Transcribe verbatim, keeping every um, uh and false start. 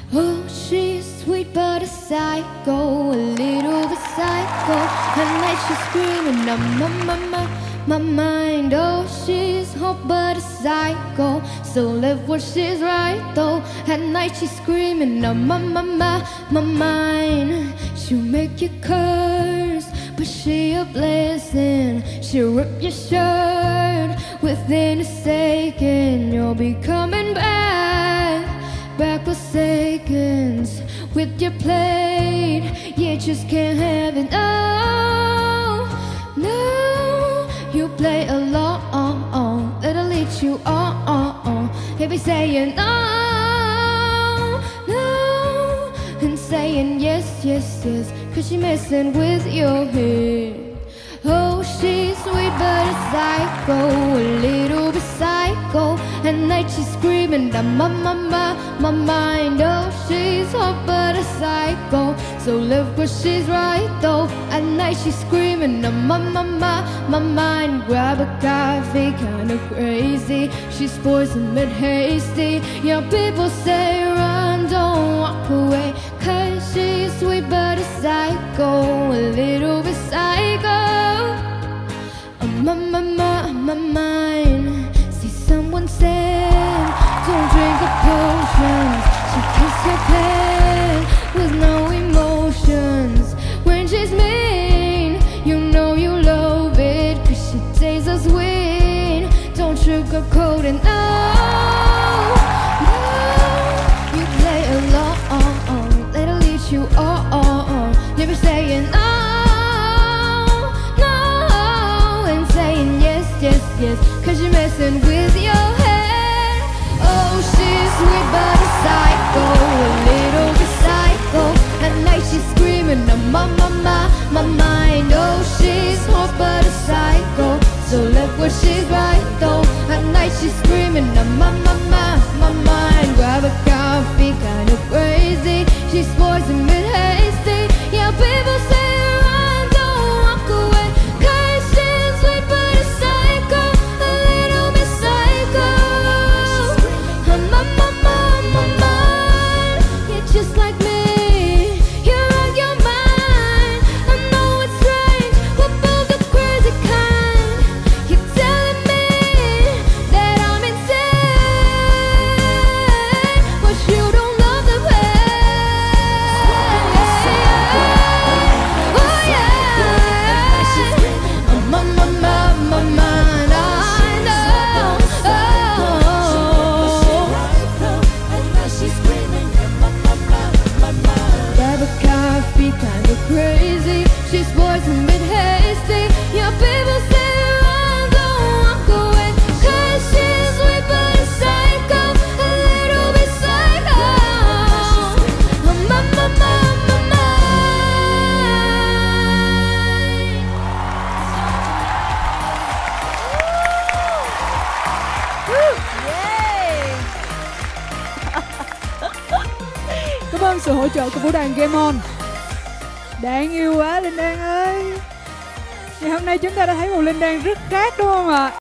Oh, she's sweet but a psycho, a little bit psycho. At night she's screaming on my, my, my, my mind. Oh, she's hot but a psycho, so left where she's right though. At night she's screaming on my, my, my, my mind. She'll make you curse, but she a blessing. She'll rip your shirt within a second. You'll be coming back, back with seconds with your plate. You just can't have it. No, no, you play along. Let her lead you on. He'll be saying no, no, and saying yes, yes, yes, cause she's messing with your head. Oh, she's sweet but a psycho, a little bit psycho. At night she's screaming down my, my, my, my mind. Oh, she's hot but a psycho, so left where she's right though. At night she's screaming down my, my, my, my mind. Grab a coffee, kinda crazy. She's poison but hasty. Yeah, people say run, don't walk away, cause she's sweet but a psycho, a little bit psycho. My, my, my, my mind. See, someone said don't drink the potions. She kiss your pen with no emotions. When she's mean, you know you love it, cause she tastes so sweet. Don't sugarcoat it, no, no. You play along, let her lead you on. Never saying no, yes, yes, cause you're messing with your head. Oh, she's sweet but a psycho, a little bit psycho. At night she's screaming on my, my, my, my mind. Oh, she's hot but a psycho, so left where she's right though. At night she's screaming on my, my, my, my mind. Grab a coffee, kinda crazy. She's poison but hasty. Yeah, people say run, don't walk away, cause she's sweet but a psycho, a little bit psycho. My, my, my, my mind. You're just like me, you're on your mind. I know it's strange, we're both the crazy kind. You're telling me that I'm insane, but you don't love the pain. Oh yeah, my, my, my, my mind. I know. Grab a coffee, kinda crazy. She's poison but hasty. Yeah, people say run, don't walk away, cause she's sweet but a psycho, a little bit psycho. My, my, my, my Cảm ơn sự hỗ trợ của vũ đoàn Game On. Đáng yêu quá Linh Đan ơi. Ngày hôm nay chúng ta đã thấy một Linh Đan rất khác đúng không ạ?